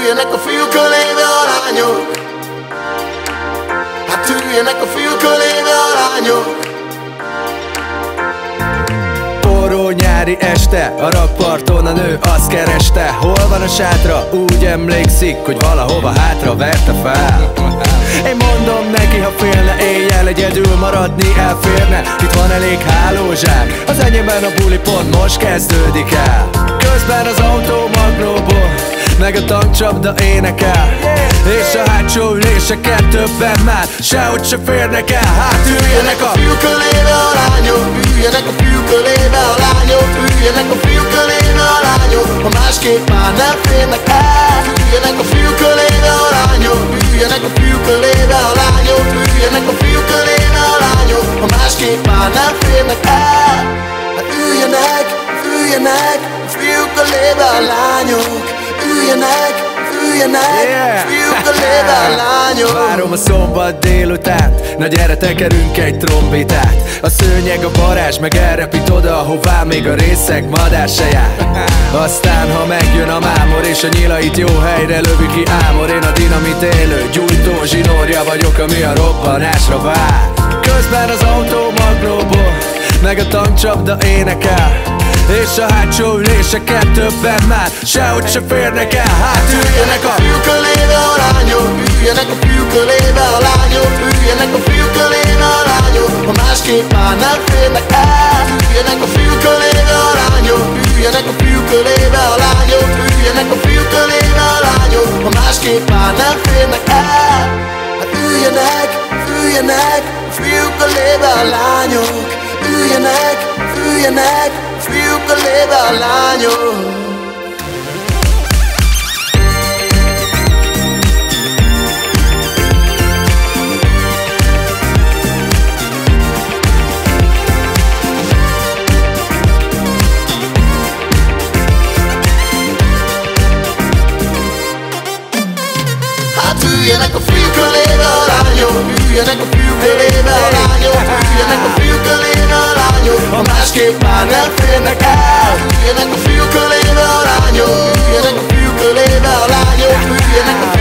üljenek a fiúkölébe a lányok. Hát üljenek a fiúkölébe a lányok. Forró nyári este, a rakparton a nő azt kereste, hol van a sátra, úgy emlékszik, hogy valahova hátra verte fel. Én mondom neki, ha félne éjjel egyedül maradni elférne. Itt van elég hálózsák, az enyémben a buli pont most kezdődik el. Közben az autó magnóból, meg a tankcsapda énekel, és a hátsó üléseken többen már sehogy se férnek el. Hát üljenek a fiúkölébe a lányok, üljenek a fiúkölébe a lányok, üljenek a fiúkölébe a lányok, ha másképp már nem férnek el. Üljenek a fiúkölébe a lányok, üljenek a fiúkölébe a lányok, üljenek a fiúkölébe a lányok, ha másképp már nem férnek el. Hát üljenek, üljenek a fiúkölébe a lányok, üljenek, üljenek, fiúkölébe a lányok. Várom a szombat délutánt, na gyere tekerünk egy trombitát. A szőnyeg a varázs, meg elrepít oda, hová még a részeg madár se jár. Aztán ha megjön a mámor, és a nyilait jó helyre lövi ki ámor. Én a dinamit élő gyújtó zsinórja vagyok, ami a robbanásra vár. Közben az autó magnóból, meg a tankcsapda énekel, és a hátsó üléseken többen már sehogy se férnek el. Hát üljenek a fiúkölébe a lányok, üljenek a fiúkölébe a lányok, üljenek a fiúkölébe a lányok, ha másképp már nem férnek el. Üljenek a fiúkölébe a lányok, üljenek a fiúkölébe a lányok, üljenek a fiúkölébe a lányok, ha másképp már nem férnek el. Hát üljenek, üljenek a fiúkölébe a lányok, üljenek, üljenek a fiúkölébe a lányok. Üljenek a fiúkölébe a lányok, üljenek a fiúkölébe a lányok, üljenek a fiúkölébe a lányok, ha másképp már nem férnek el. Üljenek a fiúkölébe a lányok, üljenek a fiúkölébe a lányok, üljenek a